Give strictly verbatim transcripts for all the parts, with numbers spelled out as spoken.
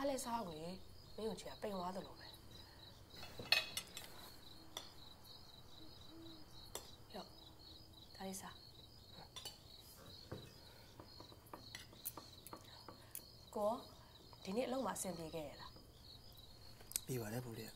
လဲစားအောင်လေမင်းတို့ချီကပိန်သွားတယ်လို့ပဲရောဒါလေးစားကိုဒီနေ့အလုံးမှာအဆင်ပြေခဲ့ရလားပြေပါတယ်ဘူးလေ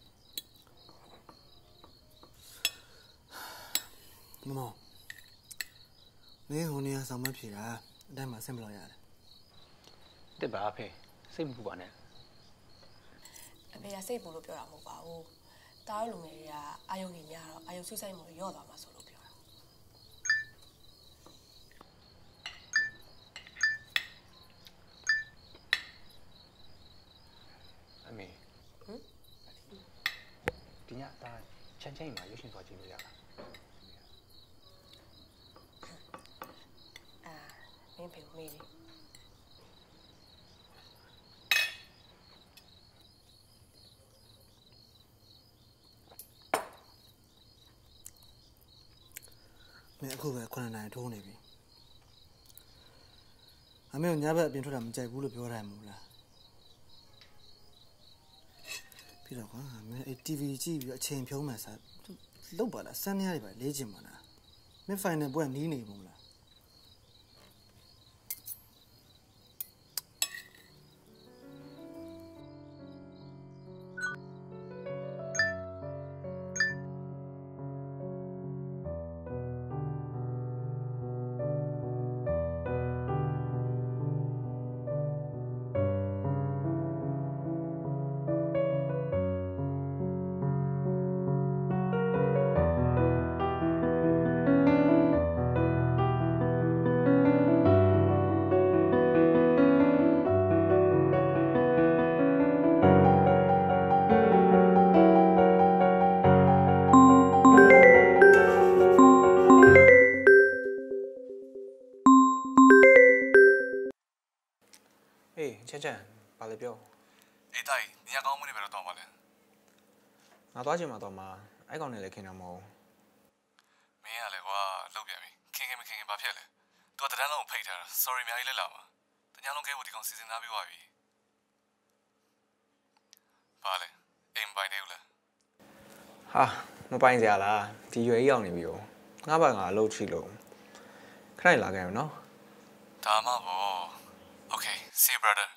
မမောင်မင်းဟိုနေရာဆောင်မဖြေတာအတိုင်းမှာဆင်မလို့ရတယ်တက်ပါအဖေစိတ်မပူပါနဲ့အဖေကစိတ်ပူလို့ပြောတာမဟုတ်ပါဘူးတားတို့လူငယ်တွေကအာယုံကြီးများတော့အာယုံဆွဆိုင်မှုရော့သွားမှာဆိုလို့ပြောတာအမေဟမ်ဒီညတားချမ်းချမ်းမှာရွှေရှင်သွားကြည့်လို့ရလားအာမင်းဖေမေးလေမင်းအခုပဲခုနှစ်နိုင်ထိုးနေပြီအမေကညဘက်အပြင်ထွက်တာမကြိုက်ဘူးလို့ပြောတယ်မို့လားပြီးတော့ကွာမင်းအဲ့ တီဗီ ကြည့်ပြီးအချိန်ဖြုံးမှစားလောက်ပါလားစမ်းနေရတယ်ပါလေးချင်ပါလားမင်း final ပွဲနီးနေမို့လားချက်ချက်ဘာလဲပြောအေးတိုင်ညကောင်းမနေပဲတော့ပါလဲငါသွားချင်မှာတော့မှာအဲ့ကောင်နဲ့လည်းခင်တာမဟုတ်မင်းကလည်းကွာလှုပ်ပြန်ပြီခင်ခင်မခင်ခင်ဘာဖြစ်လဲသူကတန်းလုံးကိုဖိတ်ထားတာ sorry အများကြီးလက်လာမှာတညာလုံးခဲဖို့ဒီကောင်စီစဉ်ထားပြီးသွားပြီဘာလဲအိမ်ပိုင်နေဦးလားဟာမပိုင်စရာလားဒီရွယ်ကြီးရောက်နေပြီ哦ငါ့ဘာငါအလုပ်ချီလို့ခဏလာခဲ့ရနော်ဒါမှပေါ့ okay see you brother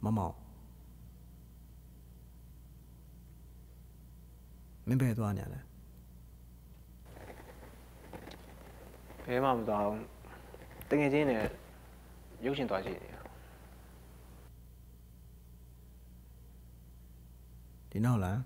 မောင်မင်းဘယ်သွားနေရလဲဘယ်မှမသွားဘူးတကယ်ချင်းနဲ့ရုပ်ရှင်သွားကြည့်နေဒီနောက်လား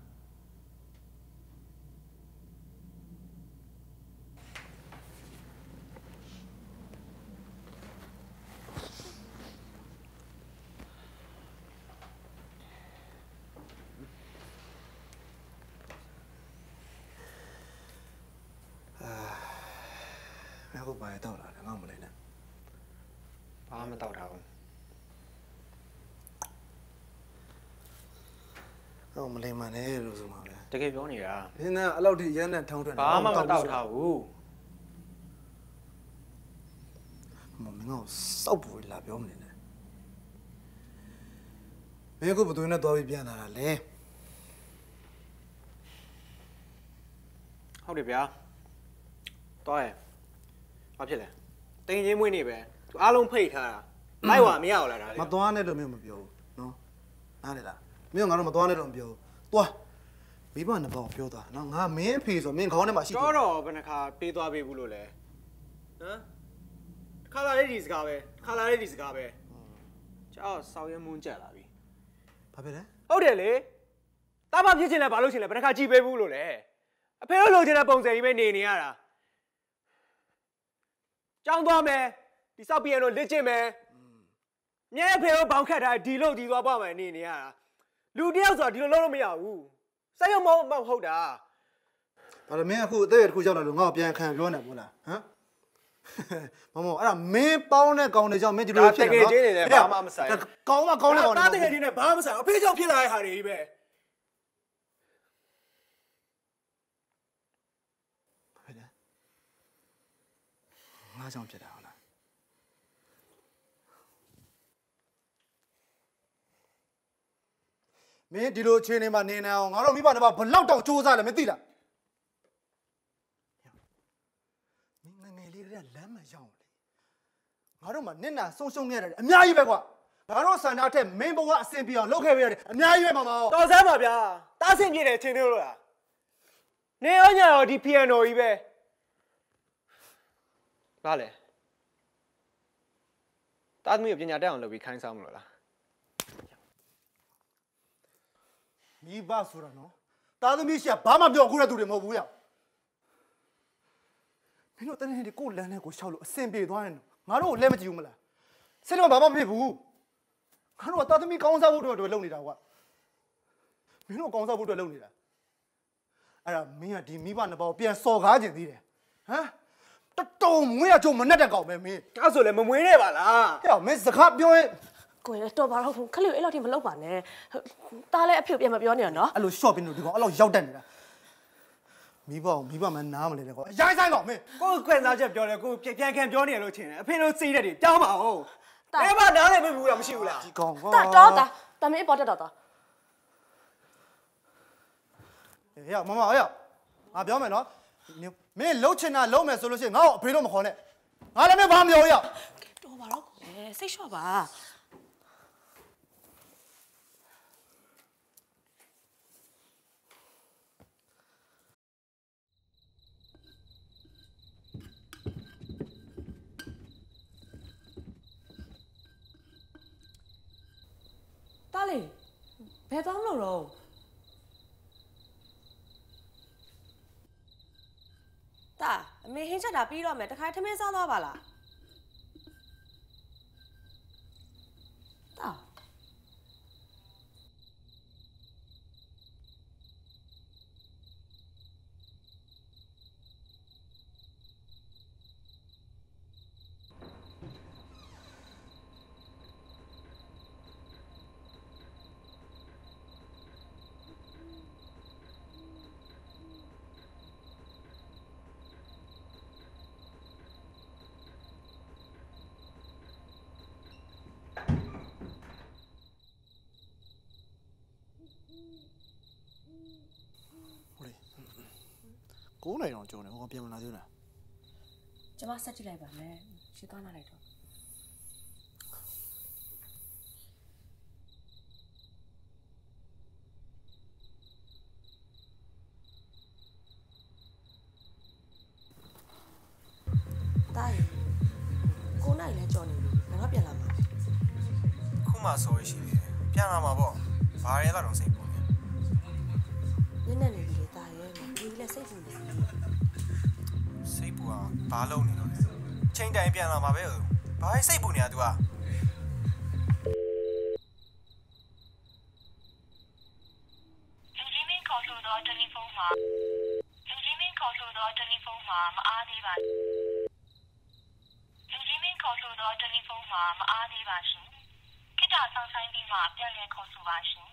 အခုဘာတောက်လာလဲငါမလဲနဲ့ဘာမှမတောက်တာဘူးဟောမလဲမနဲ့လို့ဆိုမှာပဲတကယ်ပြောနေတာနင်းအဲ့လောက်ထိရမ်းနဲ့ထောင်းထွက်ဘာမှမတောက်ထားဘူးမမင်းကစောက်ပူလာပြောမနေနဲ့မင်းကဘယ်သူနဲ့သွားပြီးပြန်လာတာလဲဟုတ်တယ်ဗျာသွားရဘာဖြစ်လဲတင်ချင်းမွေးနေပဲသူအားလုံးဖိတ်ထားတာလိုက်ဝါမရအောင်လားဒါလေမသွားနဲ့လို့မင်းမပြောဘူးနော်နားလေလားမင်းကငါတို့မသွားနဲ့တော့မပြောဘူးသွားမိဘနှစ်ပေါက်ပြောသွားနော်ငါမင်းအဖေဆိုမင်းခေါင်းထဲမှာရှိတော့တော့ဘယ်နှခါပေးသွားပေးဘူးလို့လဲဟမ်ခါလာလေးဒီစကားပဲခါလာလေးဒီစကားပဲကြောက်ဆောက်ရဲမွန်းကြက်လာပြီဘာဖြစ်လဲဟုတ်တယ်လေတာမဖြစ်ချင်လဲဘာလို့ချင်လဲဘယ်နှခါကြည့်ပေးဘူးလို့လဲအဖေတို့လိုချင်တဲ့ပုံစံကြီးပဲနေနေရတာကျောင်းသွားမယ်ဒီစောက်ပြန်တော့လက်ကျင့်မယ်မြဲဖေတို့ဘောင်ခတ်ထားဒီလို့ဒီသွားပေါ့မယ်နေနေရတာလူတယောက်ဆိုတာဒီလိုလုပ်လို့မရဘူးစိတ်ရုံမဟုတ်မဟုတ်တာဘာလို့မင်းအခုအသက်ရတစ်ခုရောက်လာလို့ငါ့ကိုပြန်ခံပြောနေမို့လားဟမ်မမအဲ့ဒါမင်းပေါင်းတဲ့ကောင်တွေကြောင့်မင်းဒီလိုဖြစ်နေတာနော်တကယ်ချင်းနေတယ်ဘာမှမဆိုင်ကောင်းမကောင်းတဲ့ကောင်တွေတားတကယ်ချင်းနေဘာမှမဆိုင်အဖေကြောင့်ဖြစ်လာတဲ့ဟာတွေကြီးပဲဟုတ်တယ်ငါကြောင့်ဖြစ်တာဟုတ်လားမင်းဒီလိုအခြေအနေမှာနေနေအောင်ငါတို့မိဘနှစ်ပါးဘလောက်တောင်စူးစမ်းလဲမသိလားမင်းငငယ်လေးတွေကလမ်းမရောက်လေငါတို့မှနင့်နာဆုံးရှုံးနေရတယ်အများကြီးပဲကွာငါတို့ဆန္ဒထက်မင်းဘဝအဆင်ပြေအောင်လုပ်ခဲ့ပေးရတယ်အများကြီးပဲမမောင်တော်စမ်းပါဗျာတားဆင်ပြေတယ်ထင်သေးလို့လားနေရောညာရောဒီပီယန်နိုကြီးပဲဘာလဲတားသမီးကိုပညာတတ်အောင်လုပ်ပြီးခိုင်းစားမလို့လားမိဘဆိုတာနော်တာသမီးရှိကဘာမှပြောခုတဲ့သူတွေမဟုတ်ဘူးရမင်းတို့တနေ့ဒီကိုလမ်းနဲ့ကိုရှောက်လို့အစင်ပြေသွားရင်ငါတို့ကိုလက်မကြည့်ဘူးမလားစိတ်တော့ဘာမှမဖြစ်ဘူးငါတို့ကတာသမီးကောင်းစားဖို့အတွက်လုပ်နေတာကွာမင်းတို့ကောင်းစားဖို့အတွက်လုပ်နေတာအဲ့ဒါမင်းကဒီမိဘနှစ်ပေါင်းပြန်စော်ကားကျင်သေးတယ်ဟမ်တတုံမွေးရကြုံမနဲ့တဲ့ကောင်ပဲမင်းအဲ့ဆိုလည်းမမွေးနဲ့ပါလားဟဲ့မင်းစကားပြောရင်ကိုယ်တော်ပါတော့ခလေးအဲ့လောက်ထိမလုပ်ပါနဲ့တားလဲအဖေပြန်မပြောနေရနော်အဲ့လို short ပြီးလို့ဒီကောင်အဲ့လောက်ရောက်တက်နေတာမိဘမိဘမနားမလဲတဲ့ကောင်အရိုင်းဆိုင်ကောင်မင်းကိုယ်ခွင့်စားချက်ပြောတယ်ကိုပြန်ခံပြောနေရလို့ထင်တယ်အဖေတို့စိတ်တဲ့တွေတောင်းပါအောင်ဘယ်မှာနားလဲမဘူးလားမရှိဘူးလားဒီကောင်ကွာတော်တာတမင်းပေါ်တက်တော့တာဟဲ့မမဟဲ့ငါပြောမယ်နော်မင်းလှုပ်ချင်တာလှုပ်မယ်ဆိုလို့ရှိရင်ငါ့ကိုအဖေတို့မခေါ်နဲ့ငါလည်းမဘာမပြောရတော်ပါတော့ကိုယ်စိတ်လျှော့ပါတားလေဘယ်သွားမလို့တော့တာအမေဟင်းချက်တာပြီးတော့မယ်တခါထမင်းစားသွားပါလားတာကိုးနိုင်တော့ကြုံတယ်ဟောပြန်မလာသေးလားကျမဆက်ကြည့်လိုက်ပါမယ်ရှင်းသွားလာလိုက်တော့မှာဆိုရှိတယ်ပြန်လာမှာပေါ့ဘာရဲကတော့စိတ်ပူနေနည်းနည်းလေးတာရဲဒီလည်းစိတ်ပူနေစိတ်ပူအောင်ဘာလုပ်နေလို့လဲချိန်တိုင်းပြန်လာမှာပဲဘာစိတ်ပူနေတာ तू อ่ะလူကြီးမင်းခေါ်ဆိုတော့တယ်လီဖုန်းမှာလူကြီးမင်းခေါ်ဆိုတော့တယ်လီဖုန်းမှာမအားသေးပါလူကြီးမင်းခေါ်ဆိုတော့တယ်လီဖုန်းမှာမအားသေးပါရှင်ခိတ္တဆောင်ဆိုင်ပြီးမှပြန်လည်ခေါ်ဆိုပါရှင်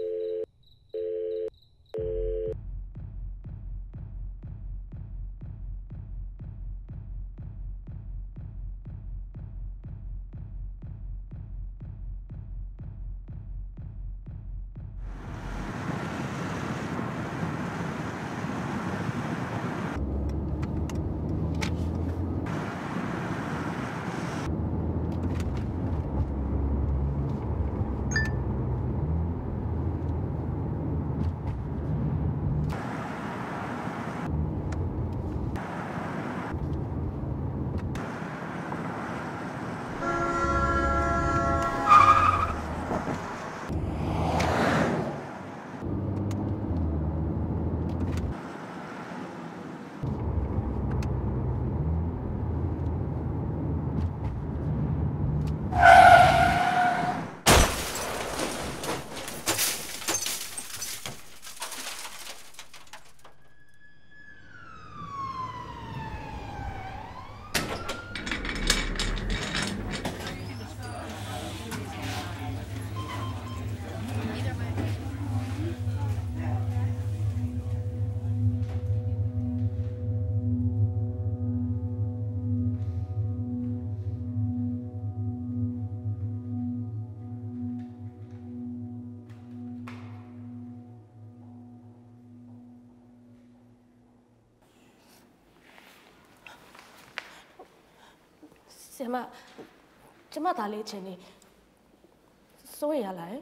ဆရာမကျမသားလေးအချင်းနေစိုးရလား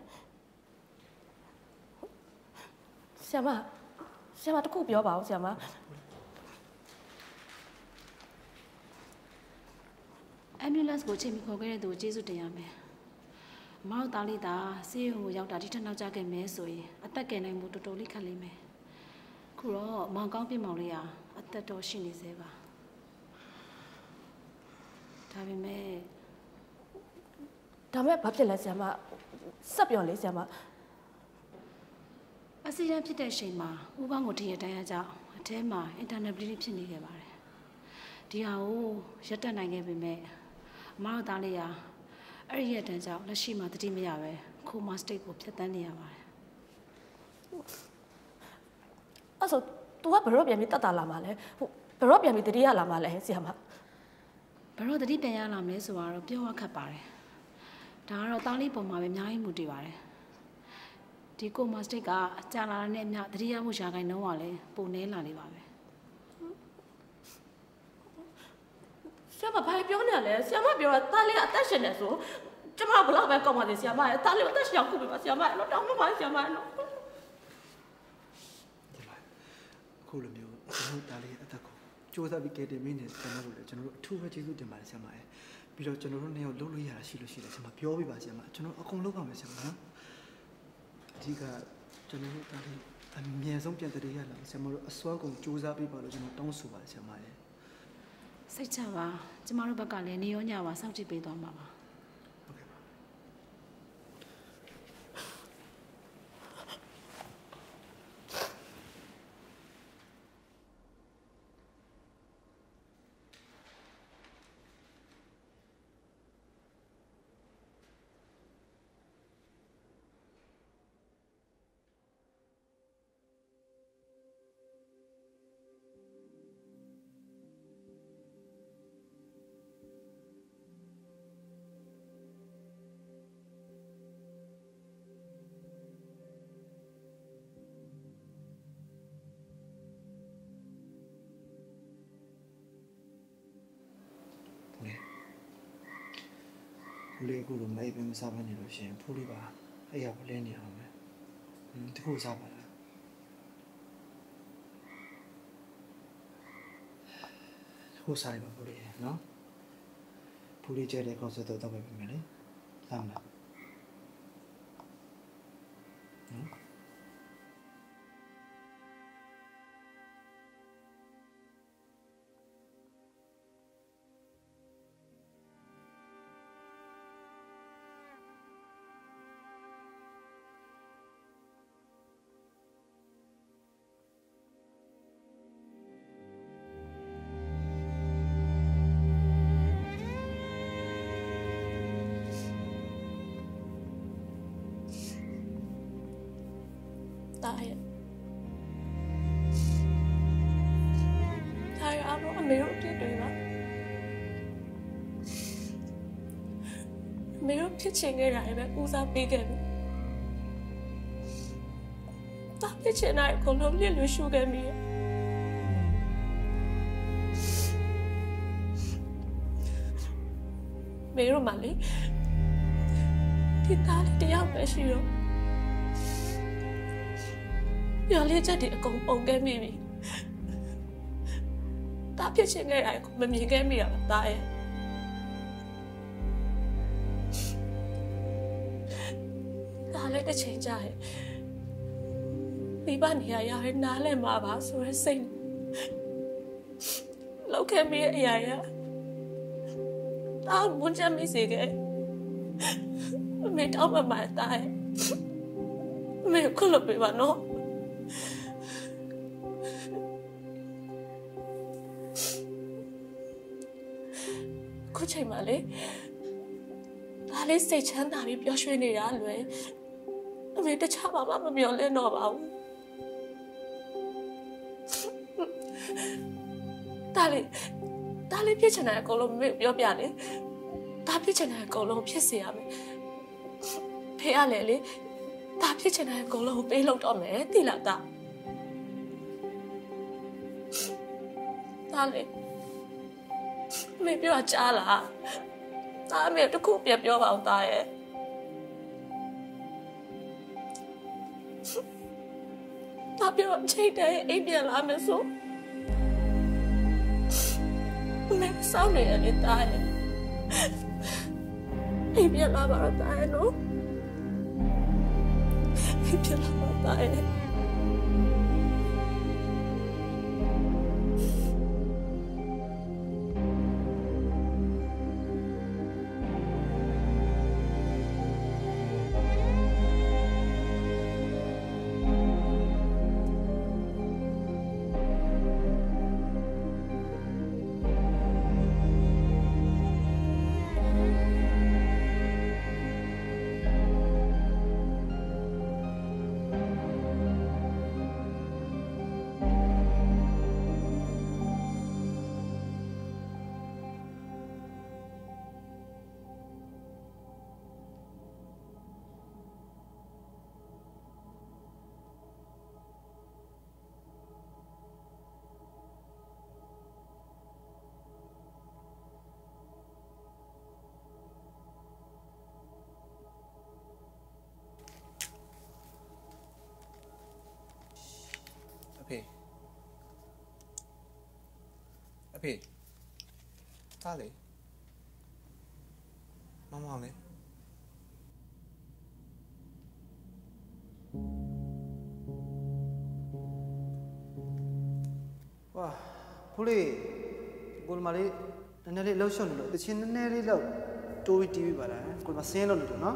ဆရာမဆရာမတခုပြောပါဦးဆရာမ ambulance ကိုချိန်ပြီးခေါ်ခဲ့တဲ့သူကိုကျေးဇူးတင်ရမယ်။မောင်သားလေးသာဆေးရုံကိုရောက်တာဒီထက်နောက်ကျခဲ့မယ်ဆိုရင်အသက်ကယ်နိုင်မှုတော်တော်လေးခက်လိမ့်မယ်။ခုတော့မောင်ကောင်းပြမောင်လေးဟာအသက်တော်ရှိနေသေးပါ။ဒါပေမဲ့ဒါမဲ့ဘာဖြစ်လဲဆရာမဆက်ပြောလေဆရာမအစီအရန်ဖြစ်တဲ့အချိန်မှာဥပန်းကိုထရတိုင်းအကြောင်းအထဲမှာ internet bleeding ဖြစ်နေခဲ့ပါတယ်။ဒီဟာကိုရပ်တန့်နိုင်ခဲ့ပေမဲ့မောင်သားလေးဟာအဲ့ဒီရက်တန်းကြောင့်လက်ရှိမှာတတိမရပဲခိုမာ state ကိုဖျက်ဆီးနေရပါတယ်။အဲ့ဆို तू ကဘရော့ပြန်ပြီးတတ်တာလာမှာလဲဟိုဘရော့ပြန်ပြီးတတိယလာမှာလဲဆရာမဘရော့တတိပြန်ရလာမယ်ဆိုတော့ပြောရခက်ပါတယ်ဒါကတော့သားလေးပုံမှာပဲအများကြီးမူတည်ပါတယ်ဒီကိုမာ state ကကြာလာတဲ့အမျှတတိယမှုရှာခိုင်းနှုံးကလည်းပုံနေလာနေပါပဲဆရာမဘာပြောနေလဲဆရာမပြောတာသားလေးအသက်ရှင်နေဆိုကျမဘလောက်ပဲကောက်ပါသေးဆရာမရဲ့သားလေးအသက်ရှင်အောင်ခုပြပါဆရာမရဲ့တော့တောင်းမပါဆရာမရဲ့တော့ခုလိုမျိုးကျွန်တော်သားလေးအသက်ကိုစူးစမ်းပြီးကယ်တင်မင်းနဲ့ကျွန်တော်တို့လည်းကျွန်တော်တို့အထူးပဲကျေးဇူးတင်ပါတယ်ဆရာမရဲ့ပြီးတော့ကျွန်တော်တို့နှစ်ယောက်လုပ်လို့ရတာရှိလို့ရှိတယ်ဆရာမပြောပြပါဆရာမကျွန်တော်အကုန်လုပ်ပါမယ်ဆရာမနော်အဓိကကျွန်တော်တို့သားလေးအမြဲဆုံးပြန်တည်ရလာဆရာမတို့အစွမ်းကုန်စူးစမ်းပေးပါလို့ကျွန်တော်တောင်းဆိုပါတယ်ဆရာမရဲ့စိတ်ချပါကျမတို့ဘက်ကလည်းနေရောညပါစောင့်ကြည့်ပေးသွားမှာပါဟုတ်ကဲ့ပါဖူလေးအခုလိုမိတ်ပင်မစားဘဲနေလို့ရှိရင်ဖူလေးပါအဲ့ရပလင်းနေအောင်ပဲတခုစားပါလားတခုစားရပါဖူလေးနော်ဖူလေးကျဲတဲ့ကောက်စတော့တော့ပဲပြင်မယ်လေစားမလားသားရဲ့ဒါရအောင်အမေတို့ဖြစ်တွေပါအမေတို့ဖြစ်ချင်ခဲ့တာလည်းပဲဦးစားပေးခဲ့ပြီတာဖြစ်ချင်တာကိုလုံးလျက်လို့ရှုခဲ့မိရဲ့မေတို့မလေးဒီသားလေးတယောက်ပဲရှိတော့ညလေးချက်ဒီအကုန်ပုံခဲ့မိပြီတာဖြစ်ချင်ခဲ့တာကိုမမြင်ခဲ့မိရပါသားရဲ့ဒါလည်းတစ်ချိန်ကြာရဲ့မိဘနေရာရရဲနားလဲမှာပါဆိုရဲစိတ်လောက်ခဲ့မိရဲ့အရာရတာမွန်းချမိစေခဲ့အမေတောင်းမှမှာတာရဲ့အမေခုလုပ်ပေးပါနော်ခုချိန်မှလေဒါလေးစိတ်ချမ်းသာပြီးပျော်ရွှင်နေတာလွယ်အမေတခြားဘာမှမမျှော်လင့်တော့ပါဘူးဒါလေးဒါလေးဖြစ်ချင်တဲ့အကုန်လုံးမေပြောပြလေဒါဖြစ်ချင်တဲ့အကုန်လုံးဖြစ်စေရမယ်ဖေရလေလေဒါဖြစ်ချင်တဲ့အကုန်လုံးကိုပေးလို့တော့မယ်သိလားဒါဒါလေးမေပြောကြားလားဒါမေတခုပြပြောပါအောင်သားရဲ့ဒါပြောချိန်တဲ့အိမ်ပြန်လာမယ်ဆိုမေစောင်းနေရလေသားရဲ့အိမ်ပြန်လာပါတော့သားရဲ့နော်အိမ်ပြန်လာပါသားရဲ့အဖေသားလေမမလေဝါဖူးလေးကိုလမလေးနည်းနည်းလေးလှုပ်ရှုပ်နေလို့တချင်နည်းနည်းလေးလောက်တိုးပြီးတီးပြီးပါလားကိုလမဆင်းလို့လို့နော်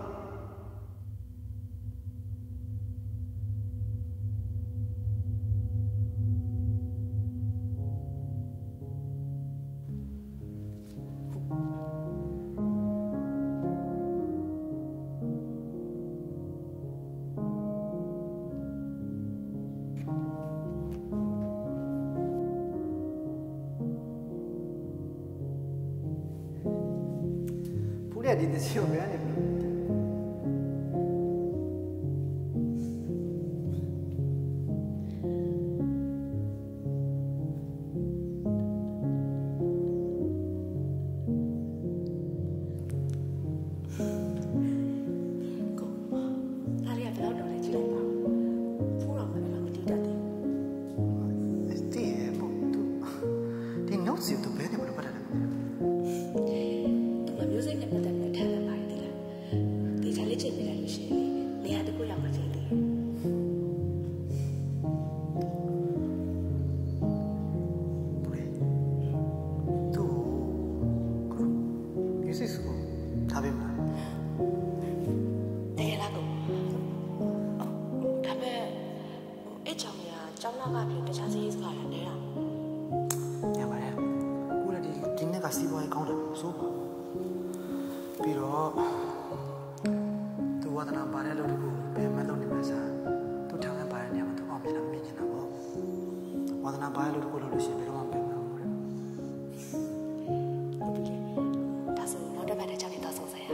ဒီတချီကိုဘယ်ကနေပြီသူဝါဒနာပါတဲ့လို့တခုဘယ်မှလုပ်နေမှာစားသူထောင်ထဲပါတဲ့နေရာငါဘာလို့တကူလို့လို့ရှိရင်ဘယ်တော့မှပဲမလုပ်ဘူးဒါဆိုတော့တစ်ပတ်တည်းကြောင့်နေတော့ဆုံးစရာ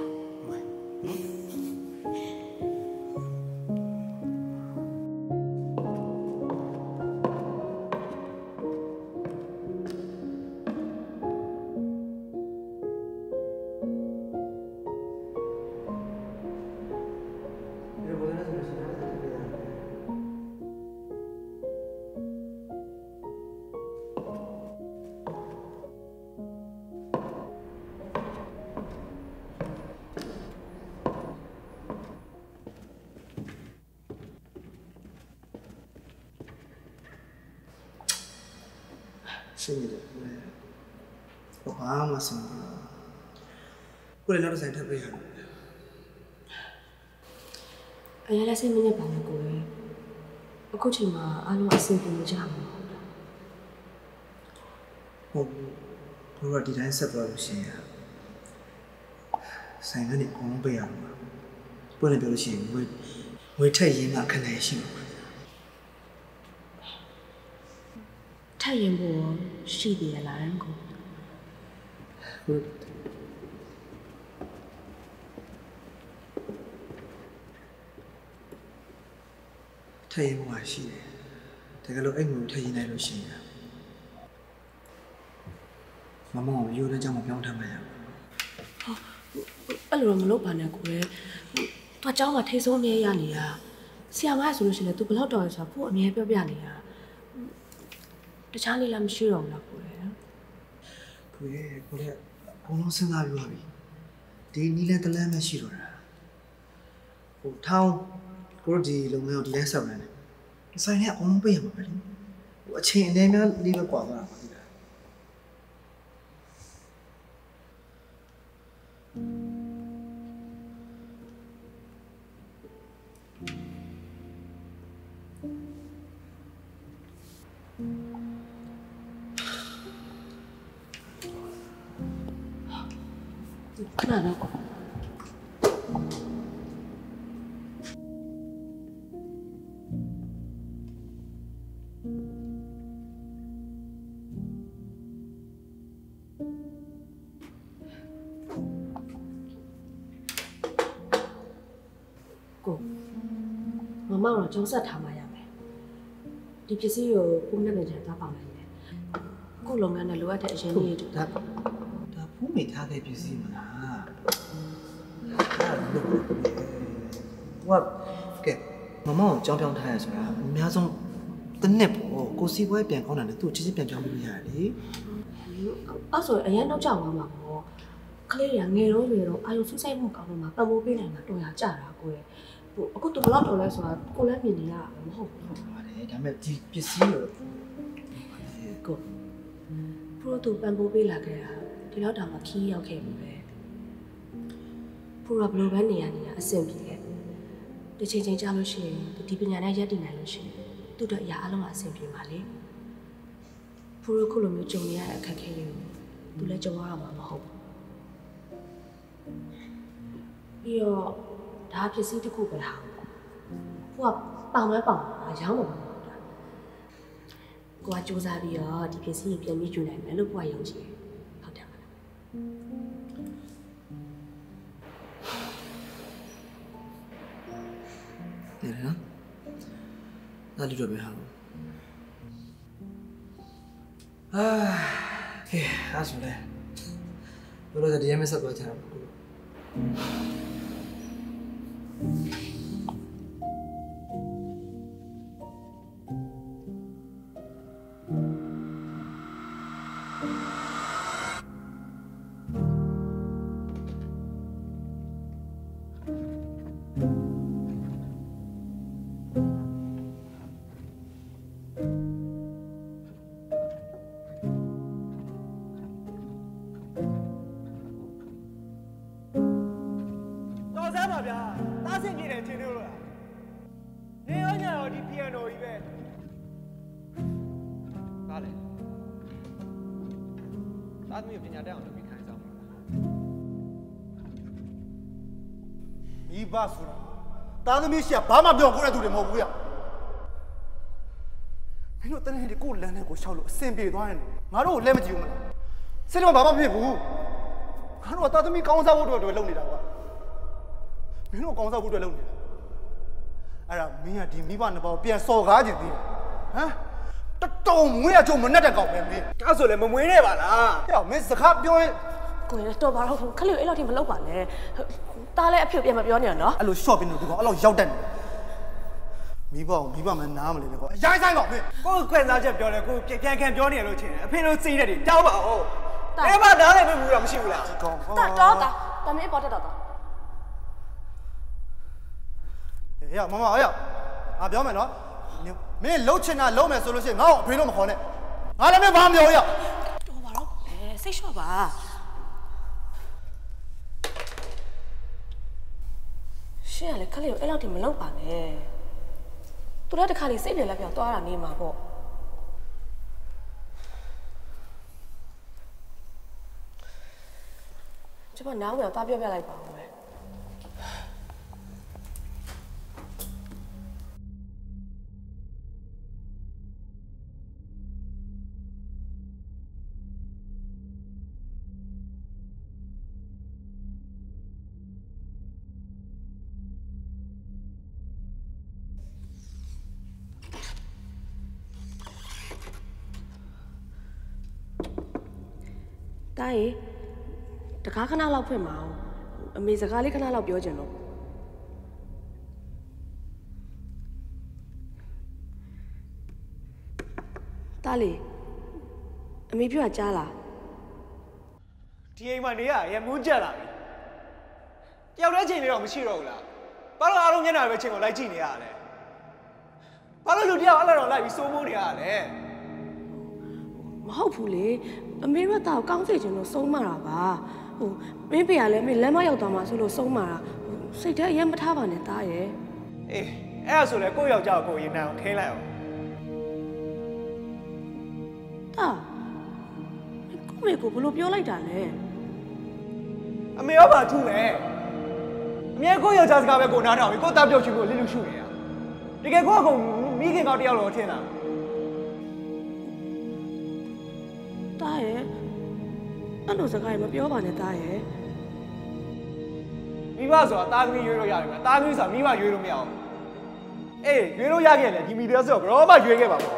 စိတ်နေတယ်ကိုယ်လည်းဘာမှမစင်ဘူးကိုယ်လည်းနောက်တစ်ဆိုင်ထပ်ပေးရတယ်အရင်လက်စိတ်မနဲ့ပါမယ်ကိုယ်အခုချိန်မှာအားလုံးအဆင်ပြေကြမှာဟုတ်ဘူးဘိုးကဒီတိုင်းဆက်သွားလို့ရှိရင်ဆိုင်ကနေအကုန်ပေးရမှာပွင့်လည်းပြောလို့ရှိရင်ဝေဝေထက်ရင်းကခဏရှိမှာထပ်ရင်ဖို့ရှိသေးရလားကိုဟုတ်ထပ်ရင်ဖို့ရှိတယ်တကယ်လို့အဲ့မျိုးထပ်ရင်နိုင်လို့ရှိရင်မမောင်ရိုးတဲ့ကြောင့်မပြောင်းထမ်းမရဘူးအဲ့လိုတော့မလုပ်ပါနဲ့ကိုယ်သူအเจ้าမှာထိဆုံးနေရနေတာဆရာမဆိုလို့ရှိရင် तू ဘယ်တော့တော်လဲဆိုတာဖို့အမြဲပြောပြနေတာတခြားလေးလားမရှိတော့ဘူးလားကိုယ်ကိုယ်ကိုယ်လည်းအကုန်လုံးစဉ်းစားပြီးပါပြီဒီနီးလဲတလန်းမရှိတော့တာဟိုထောင်းကိုဒီလုပ်ငန်းကိုဒီလဲဆောက်နေတယ်ဆိုင်နဲ့အကုန်လုံးပေးရမှာပဲလေဟိုအချိန်အနေများလေးပဲကွာသွားတာပါဒီလားခဏတော့ကိုမမတော့ကျုံးဆက်ထားမှရမယ်ဒီပစ္စည်းကိုကိုနဲ့နဲ့ကြားပေါက်နိုင်တယ်ကိုလုပ်ငန်းနဲ့လိုအပ်တဲ့အရင်ကြီးတွေဒါဒါဖူးမိထားတဲ့ပစ္စည်းမလားwhat ကဲမမောင်ကြောင်းပြောင်းထားရဆိုတာအများဆုံးတစ်နှစ်ပေါ့ကိုစီပွဲပြန်ကောင်းတာနဲ့သူ့ချစ်ချစ်ပြန်ပြောင်းလို့ရတယ်လေအဲ့ဆိုအရင်တော့ကြောက်သွားမှာပေါ့ကလေးတွေကငယ်တော့ရွယ်တော့အာယုံဆူဆိုင်မှုကောင်းတော့မှပတ်မိုးပေးနိုင်မှာတော်ရကြတာကိုယ်ဟိုအခုတော့ဘလောက်တော်လဲဆိုတာကိုလည်းမြင်နေရမှာမဟုတ်ဘူးဟုတ်ပါတယ်ဒါပေမဲ့ဒီပစ္စည်းကိုကိုပရိုတူပန်ပိုးပေးလာခဲ့တာဒီတော့တောင်မှခီးရောက်ခဲ့ပြီပဲပရိုကဘလိုပဲနေရနေရအဆင်ပြေတယ်ဒီချိန်ချိန်ကြာလို့ရှိရင်ဒီပညာနဲ့ရက်တည်နိုင်လို့ရှိရင်သူ့တော့အရာအလုံးအဆင်ပြေပါလေပရိုခုလိုမျိုးကြုံနေရတဲ့အခက်အခဲတွေကိုသူလည်းကြုံရမှာမဟုတ်ဘူးပြီးတော့ဒါပစ္စည်းတစ်ခုပဲဟာကိုကပေါင်မဲပေါင်အရောင်းမှာမဟုတ်တာကိုကစူးစမ်းပြီးတော့ဒီပစ္စည်းကိုပြန်ပြီးယူနိုင်မယ်လို့ကိုကယုံကြည်ဟုတ်တယ်မလားနေနော်နားလီတော့ပဲဟာအာဟဲ့အားဆိုလဲဘယ်လိုလဲဒီရမဆက်သွားချင်တာကိုဘာဆိုတာသားသမီးရှိကဘာမှပြောကိုတဲ့သူတွေမဟုတ်ဘူးရမင်းတို့တနေ့ဒီကိုလမ်းနဲ့ကိုရှောက်လို့အစင်ပြေသွားရင်ငါတို့ကိုလက်မကြည့်ဘူးမလားစိတ်ထဲမှာဘာမှမဖြစ်ဘူးငါတို့ကတာသမီကောင်းစားဖို့အတွက်လုပ်နေတာကွာမင်းတို့ကောင်းစားဖို့အတွက်လုပ်နေတာအဲ့ဒါမင်းကဒီမိဘနှစ်ပါးပြန်စော်ကားခြင်းသေးတယ်ဟမ်တတုံမွေးရကြုံမနဲ့တဲ့ကောင်ပဲမင်းအဲ့ဆိုလည်းမမွေးနဲ့ပါလားဟဲ့မင်းစကားပြောရင်ကိုရတော့ဘာလို့ခလေးအဲ့လောက်ထိမလုပ်ပါနဲ့တားလည်းအဖြစ်ပြန်မပြောနေရနော်အဲ့လို short ပြနေဒီကောင်အဲ့လောက်ရောက်တတ်နေမိဘအောင်မိဘမနားမလဲကွာအရိုင်းဆိုင်ကောင်မင်းကိုခွင့်စားချက်ပြောတယ်ကိုပြန်ခံပြောနေရလို့ချင်းအဖေတို့စိတ်တဲ့တွေတောင်းပါဦးအဲ့မှာနားလည်းမဘူးတော့မရှိဘူးလားဒီကောင်တာတော့တာတမင်းပေါ်တက်တော့တာဟေ့မမဟေ့ငါပြောမယ်နော်မင်းလှုပ်ချင်တာလှုပ်မယ်ဆိုလို့ရှိရင်ငါ့ကိုအဖေလို့မခေါ်နဲ့ငါလည်းမင်းဘာမပြောရတော်ပါတော့အဲစိတ်လျှော့ပါရှင်းရလေခလေးကိုအဲ့လောက်ထိမလုပ်ပါနဲ့သူတို့တခါလေးစိတ်ပြေလက်ပြောင်းသွားတာနေမှာပေါ့ကျွန်မနားဝင်အောင်တားပြောပြလိုက်ပါဦးမယ်တားရေတကားခဏလောက်ဖွင့်မအောင်အမေစကားလေးခဏလောက်ပြောချင်လို့တားလေအမေပြောတာကြားလားဒီအိမ်မှာနေရရမူးကြက်လာပြီတယောက်တည်းချိန်လေးတော့မရှိတော့ဘူးလားဘာလို့အားလုံးမျက်နှာပဲချိန်ကိုလိုက်ကြည့်နေရလဲဘာလို့လူတယောက်အဲ့လိုတော့လိုက်ပြီးစိုးမိုးနေရလဲမဟုတ်ဘူးလေအမေတို့တော့ကောင်းစေချင်လို့ဆုံးမတာပါဟိုမင်းဖေကလည်းမင်းလမ်းမရောက်သွားမှဆိုလို့ဆုံးမတာစိတ်ထဲအရင်မထားပါနဲ့သားရဲ့အေးအဲ့ဒါဆိုလေကိုယ့်ယောက်ျားကိုရင်နိုင်အောင်ခင်းလိုက်အောင်တာကိုမေကိုဘလို့ပြောလိုက်တာလဲအမေရောပါထူးမယ်အမေကိုယ့်ယောက်ျားစကားပဲကိုနားထောင်ပြီးကိုယ့်သားပြုတ်ချင်ကိုလိလူရှုနေတာတကယ်ကိုယ့်အကုန်မိခင်ကောက်တယောက်လို့ထင်တာတာရဲ့အဲ့လိုစကားမပြောပါနဲ့တာရဲ့မိဘဆိုတာတာသမီးရွေးလို့ရတယ်မလားတာသမီးဆိုတာမိဘရွေးလို့မရအောင်အေးရွေးလို့ရခဲ့လေဒီမီဒီယာဆိုတော့ဘရောမှရွေးခဲ့ပါဘူး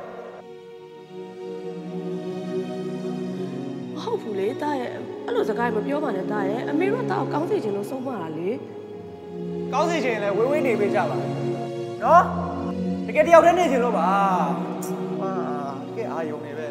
မဟုတ်ဘူးလေတာရဲ့အဲ့လိုစကားမပြောပါနဲ့တာရဲ့အမေတို့တော့ကောင်းစေချင်လို့ဆုံးမတာလေကောင်းစေချင်လဲဝေးဝေးနေပေးကြပါနော်တကယ်တယောက်တည်းနေချင်လို့ပါဟာတကယ်အာယုံနေပဲ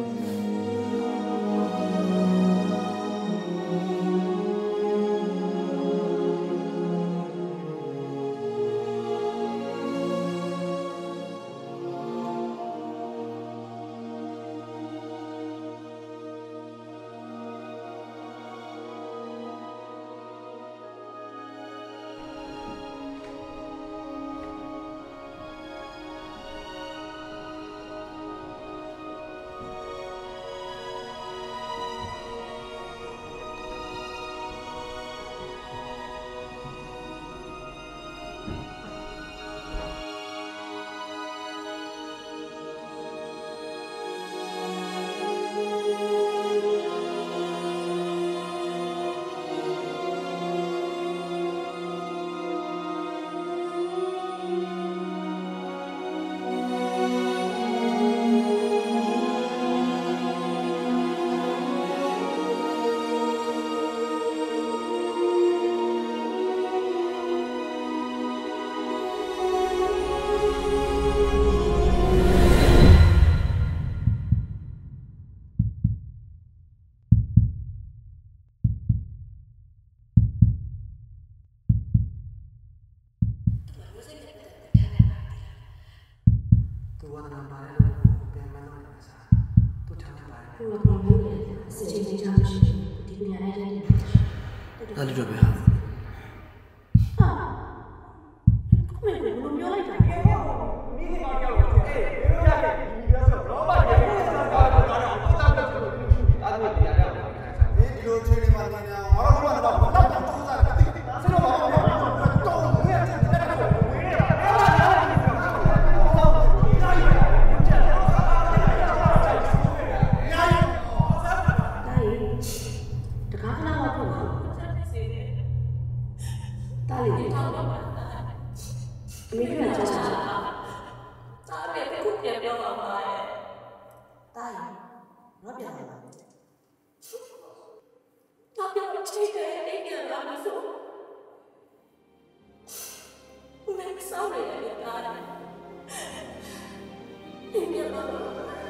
哪里这边？ 啊，后面有人ပြောလိုက်တာမိခင်ကောက်တယောက်လို့ထင်အေးရွေးလို့ရခဲ့ဒီမီဒီယာဆိုတော့ဘရောမှရွေးခဲ့တဲ့စကားကိုနားထောင်ကိုတာပြုတ်ချင်ကိုလိလူရှုနေတာအဲ့ဒါတရားတယ်ဒီလိုချင်းနေမှာနေအောင်ငါတို့ကတော့တော့တော့တော့စားတယ်တိတိဆက်တော့ဘာမှမလုပ်ဘူးတော့ငွေရတဲ့တဲ့ကိုဝေးနေတာအဲ့ဒါလည်းဒီလိုမျိုးတော့တော့ဒီတိုင်းပဲဝင်ကြတယ်ကားခဏမှဖွင့်ပါတားလေးထောက်ပါအမေကလည်းကြောက်တာတားလေးခုပြန်ပြောပါပါရဲ့တားရင်ငါပြန်လာပါမယ်တားပြောချိတ်တယ်အိမ်ပြန်လာမစို့ဦးလေးစောင်းရတယ်တားလေးအိမ်ပြန်လာပါ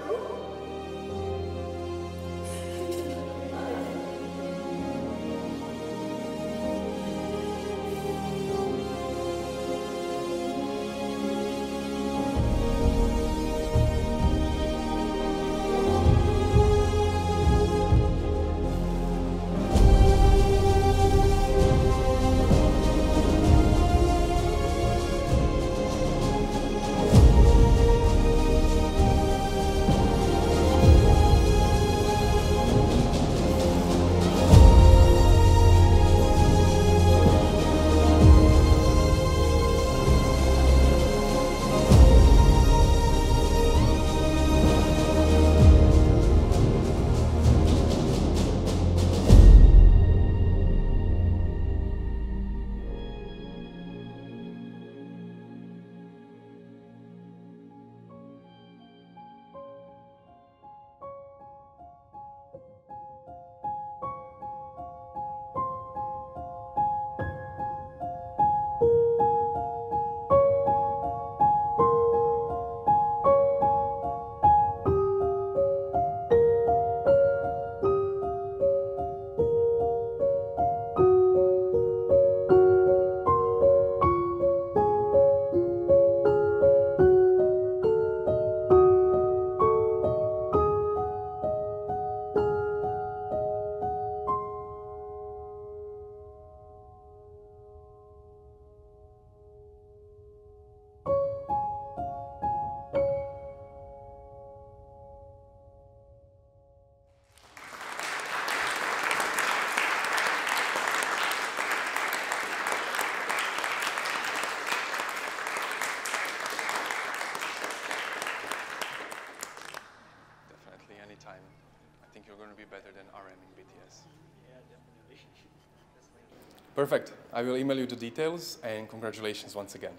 Perfect. I will email you the details and congratulations once again.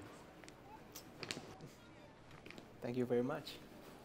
Thank you very much.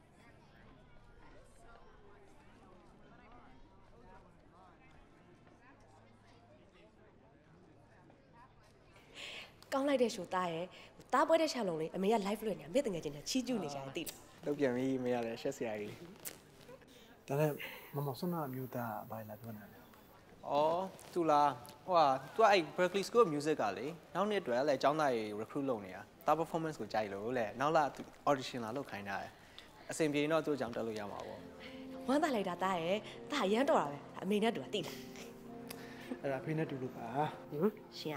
Come like this, you die. That boy is shallow. I may have life learning. I'm betting again. She do this. I did. Look at me, me, I'm just saying. Then, Mama, so now you da by la dona. Oh, tu la. Wow, tu I Berkeley School of Music ali. Now need to like John I recruit loan here. That performance go jailo le. Now la audition la look kinda. I say me not to jump to Yama. One that like that eh. That young door. I may not do a thing. I pay not to look ah. Hmm. She.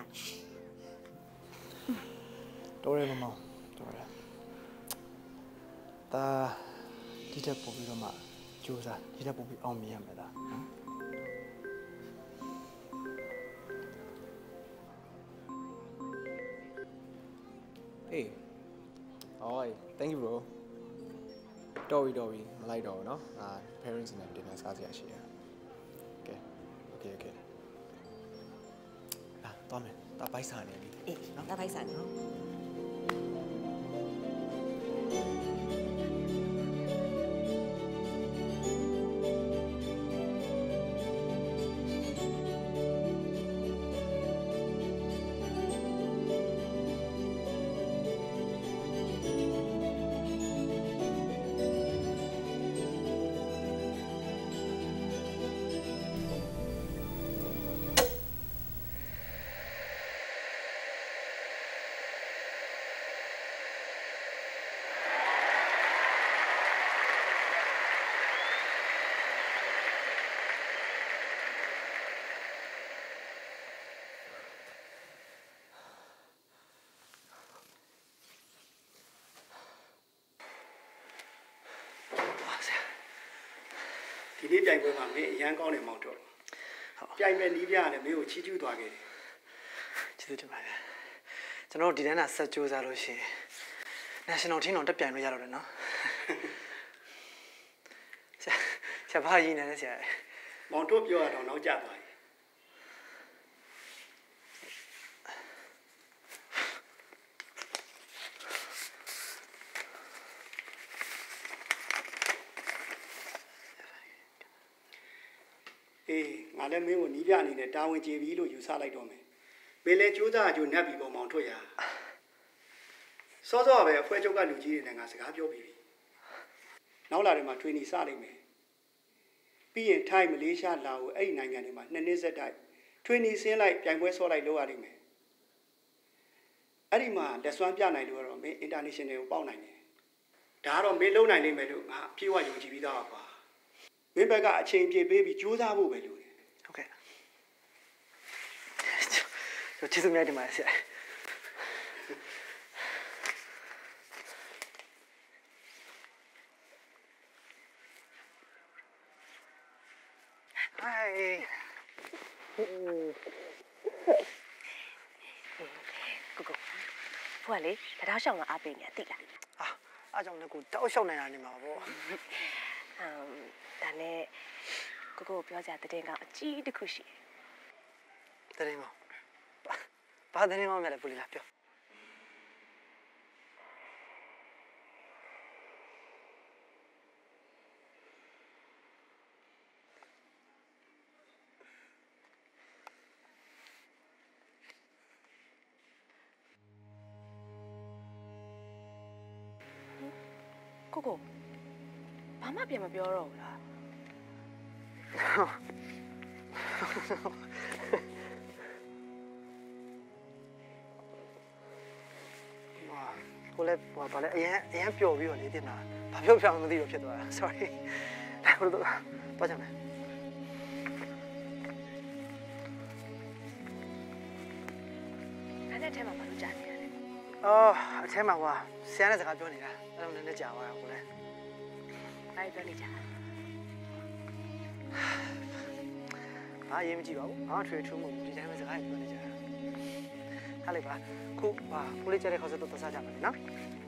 Dore Mama. Dore. Ta. Dita popi Mama. Josa. Dita popi on me ameda. Hey. Oh, thank you, bro. Dory, Dory, Malay do, no? Ah, parents and everything is kasi actually. Okay, okay, okay. Ah, Tommy, tak paisan ni. Eh, tak paisan, no? Di ni piai pwe ma me yan kaung ne maung tok. Piai me ni pya ne me ko chi chu twa ke de. ကျေးဇူးတင်ပါတယ်ကျွန်တော်ဒီတန်းကဆက်ကြိုးစားလို့ရှိရင် National Team တော့တက်ပြိုင်လို့ရတော့တယ်နော်ဆရာဆရာဘာရင်းနေလဲဆရာမောင်တို့ပြောရတော့နောက်ကျသွားပြီအေးငါလည်းမင်းကိုနီးပြအနေနဲ့တာဝန်ကျေပြီလို့ယူဆလိုက်တော့မယ်မင်းလည်းကြိုးစားအကျိုးနတ်ပြီးပုံမောင်ထွက်ရစောစောပဲအဖွဲချုပ်ကလူကြီးတွေနဲ့ငါစကားပြောပြီးပြီနောက်လာတယ်မှာထွေးနေစလိုက်မယ်ပြီးရင်ထိုင်းမလေးရှားလာကိုအဲ့ဒီနိုင်ငံတွေမှာနှစ်နှစ်ဆက်တိုက်ထွေးနေဆင်းလိုက်ပြိုင်ပွဲဆော့လိုက်လုပ်ရလိမ့်မယ်အဲ့ဒီမှာလက်စွမ်းပြနိုင်လို့တော့မင်း international ကိုပေါက်နိုင်တယ်ဒါကတော့မင်းလုံနိုင်လိမ့်မယ်လို့ငါအပြေးဝယုံကြည်ပြီးသားပါကွာမင်းဘက်ကအချိန်ပြေပေးပြီးကြိုးစားဖို့ပဲလို့ဟုတ်ကဲ့ကျွန်တော်ကျေးဇူးများတင်ပါတယ်ဆရာဟိုင်ကိုကိုဖွာလေတရားရှောင်းကအားပေးနေအသိလားဟာအားကြောင့်လည်းကိုတောက်လျှောက်နေတာနေမှာပေါ့အမ်ဒါနဲ့ကိုကိုပြောကြတဲ့တင်ကောင်အကြီးတစ်ခုရှိတယ်တင်ကောင်ဘာတင်ကောင်များလဲပူလီလာပြောကိုကိုဘာမှပြန်မပြောတော့ဘူးလားကိုလည်းဘာလဲအရင်အရင်ပျော်ပြီးတော့လေတင်တာဘာပြောပြမှမသိတော့ဖြစ်သွားတာ sorry ဒါကိုတော့တော့ကြမယ်အဲ့တဲ့ထဲမှာဘာလို့ကြားနေရလဲအော်အထဲမှာကွာဆရာနဲ့စကားပြောနေတာအဲ့လိုနည်းနည်းကြာသွားတာကိုလည်းဘာပြောနေကြလဲဘာအရေးမကြည့်ပါဘူးဘာထွေထူးမဟုတ်ဘူးဒီတိုင်းပဲစကားပြောနေကြတာဟာလေပါခုပါကိုလေးကျတဲ့ခေါက်ဆက်တော့တစားကြပါမယ်နော်